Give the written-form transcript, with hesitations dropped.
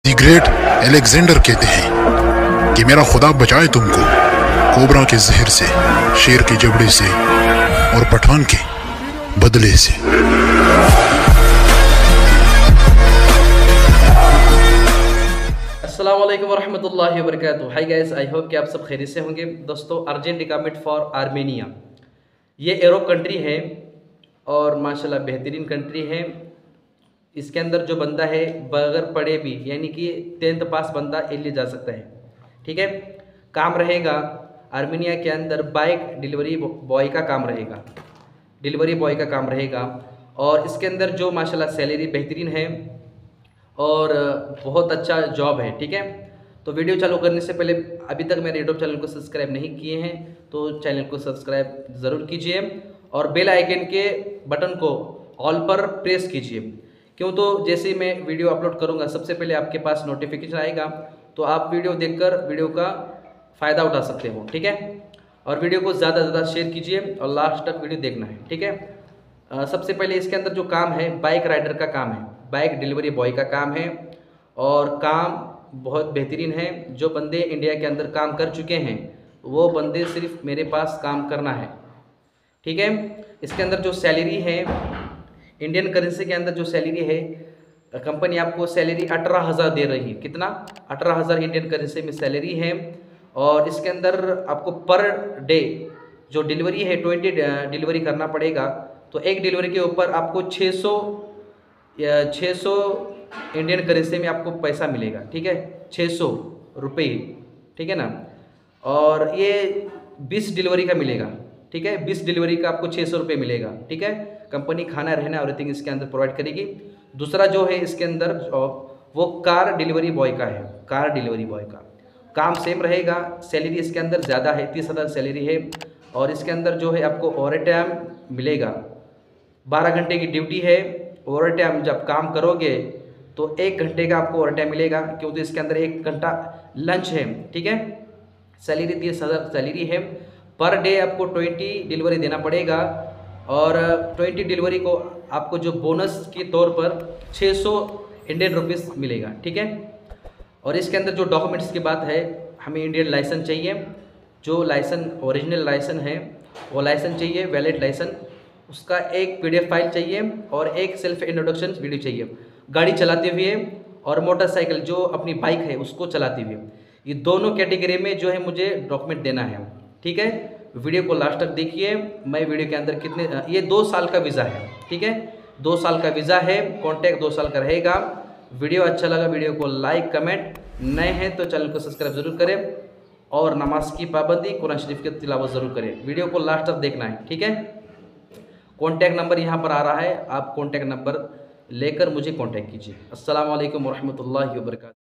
The great Alexander कहते हैं कि मेरा खुदा बचाए तुमको कोबरा के जहर से, शेर के जबड़े से और पठान के बदले से। अस्सलाम वालेकुम वरहमतुल्लाहि वबरकातुहू। हाय गाइस, आई होप कि आप सब खैरियत से होंगे। दोस्तों, अर्जेंट रिक्वायरमेंट फॉर आर्मेनिया, ये अरब कंट्री है और माशाल्लाह बेहतरीन कंट्री है। इसके अंदर जो बंदा है बगैर पढ़े भी, यानी कि 10th पास बंदा ले जा सकता है। ठीक है, काम रहेगा आर्मेनिया के अंदर बाइक डिलीवरी बॉय का काम रहेगा, डिलीवरी बॉय का काम रहेगा। और इसके अंदर जो माशाल्लाह सैलरी बेहतरीन है और बहुत अच्छा जॉब है। ठीक है, तो वीडियो चालू करने से पहले अभी तक मेरे यूट्यूब चैनल को सब्सक्राइब नहीं किए हैं तो चैनल को सब्सक्राइब ज़रूर कीजिए और बेल आइकन के बटन को ऑल पर प्रेस कीजिए। क्यों, तो जैसे ही मैं वीडियो अपलोड करूंगा सबसे पहले आपके पास नोटिफिकेशन आएगा, तो आप वीडियो देखकर वीडियो का फ़ायदा उठा सकते हो। ठीक है, और वीडियो को ज़्यादा से ज़्यादा शेयर कीजिए और लास्ट तक वीडियो देखना है। ठीक है, सबसे पहले इसके अंदर जो काम है बाइक राइडर का काम है, बाइक डिलीवरी बॉय का काम है और काम बहुत बेहतरीन है। जो बंदे इंडिया के अंदर काम कर चुके हैं वो बंदे सिर्फ मेरे पास काम करना है। ठीक है, इसके अंदर जो सैलरी है इंडियन करेंसी के अंदर जो सैलरी है, कंपनी आपको सैलरी 18,000 दे रही है। कितना? 18,000 इंडियन करेंसी में सैलरी है। और इसके अंदर आपको पर डे जो डिलीवरी है 20 डिलीवरी करना पड़ेगा, तो एक डिलीवरी के ऊपर आपको 600 इंडियन करेंसी में आपको पैसा मिलेगा। ठीक है, 600 रुपये। ठीक है ना, और ये 20 डिलीवरी का मिलेगा। ठीक है, 20 डिलीवरी का आपको 600 रुपये मिलेगा। ठीक है, कंपनी खाना रहना एवरीथिंग इसके अंदर प्रोवाइड करेगी। दूसरा जो है इसके अंदर वो कार डिलीवरी बॉय का है, कार डिलीवरी बॉय का काम सेम रहेगा। सैलरी इसके अंदर ज़्यादा है, 30,000 सैलरी है। और इसके अंदर जो है आपको ओवर टाइम मिलेगा, 12 घंटे की ड्यूटी है। ओवर टाइम जब काम करोगे तो 1 घंटे का आपको ओवर टाइम मिलेगा, क्योंकि इसके अंदर 1 घंटा लंच है। ठीक है, सैलरी 30,000 सैलरी है। पर डे आपको 20 डिलीवरी देना पड़ेगा और 20 डिलीवरी को आपको जो बोनस के तौर पर 600 इंडियन रुपीज़ मिलेगा। ठीक है, और इसके अंदर जो डॉक्यूमेंट्स की बात है, हमें इंडियन लाइसेंस चाहिए, जो लाइसेंस ओरिजिनल लाइसेंस है वो लाइसेंस चाहिए, वैलिड लाइसेंस, उसका एक PDF फाइल चाहिए और एक सेल्फ इंट्रोडक्शन वीडियो चाहिए गाड़ी चलाते हुए, और मोटरसाइकिल जो अपनी बाइक है उसको चलाते हुए। ये दोनों कैटेगरी में जो है मुझे डॉक्यूमेंट देना है। ठीक है, वीडियो को लास्ट तक देखिए। मैं वीडियो के अंदर ये 2 साल का वीज़ा है। ठीक है, 2 साल का वीज़ा है, कॉन्टैक्ट 2 साल का रहेगा। वीडियो अच्छा लगा वीडियो को लाइक कमेंट, नए हैं तो चैनल को सब्सक्राइब जरूर करें और नमाज की पाबंदी कुरान शरीफ की तिलावत ज़रूर करें। वीडियो को लास्ट तक देखना है। ठीक है, कॉन्टैक्ट नंबर यहाँ पर आ रहा है, आप कॉन्टैक्ट नंबर लेकर मुझे कॉन्टैक्ट कीजिए। अस्सलाम वालेकुम वरहमतुल्लाहि वबरकातुहू।